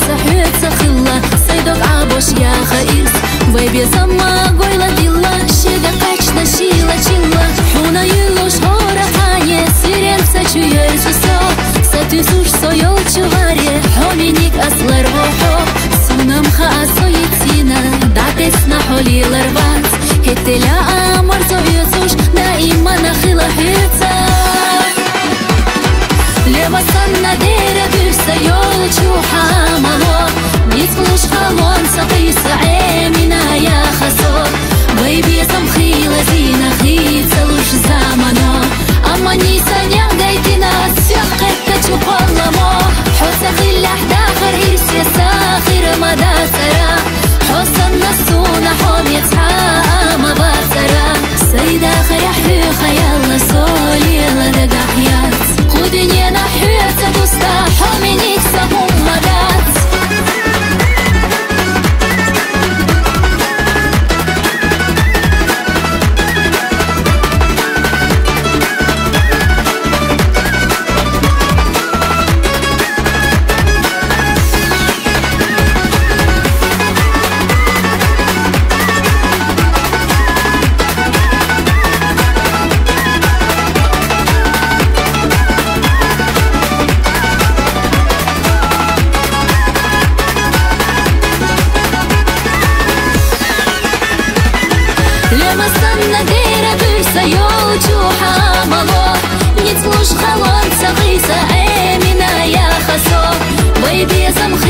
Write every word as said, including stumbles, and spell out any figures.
صحيت خلا صيدك عبوش يا خيس ويبي سما قويلة ديلا شيدا قاچنا شيلا چيلا حونا يلوش هورا خاني سيرين سچو يرجسو ستوسوش سويل چواري حومينيك أصلر وحو سونم خاصو يتسينا داتسنا حولي لربات هتلا أمر زويزوش دائما نخيلا هيتا لما صنع ديرة بيرسا يولچو حاملو نيتلوش خالون سقيسا عيمنا يا خسو ويبي سمخيلا زينا خيتلوش زامنو أما نيسا نيغدايتنا سيقتا چوقلمو حوسا خلاح داخر إرسيا ساخر مدى سرا حوسا نسونا حوم يتحا أما باسرا سيدا خيحي خيالا سولي لدقا حيات قودني نحيات دوستا حومينيك سموم مدات لما صنع ديرة بيرسا يولچو حاملو نيتلوش خالون سقيسا عيمنا يا خسو ويبي سمخي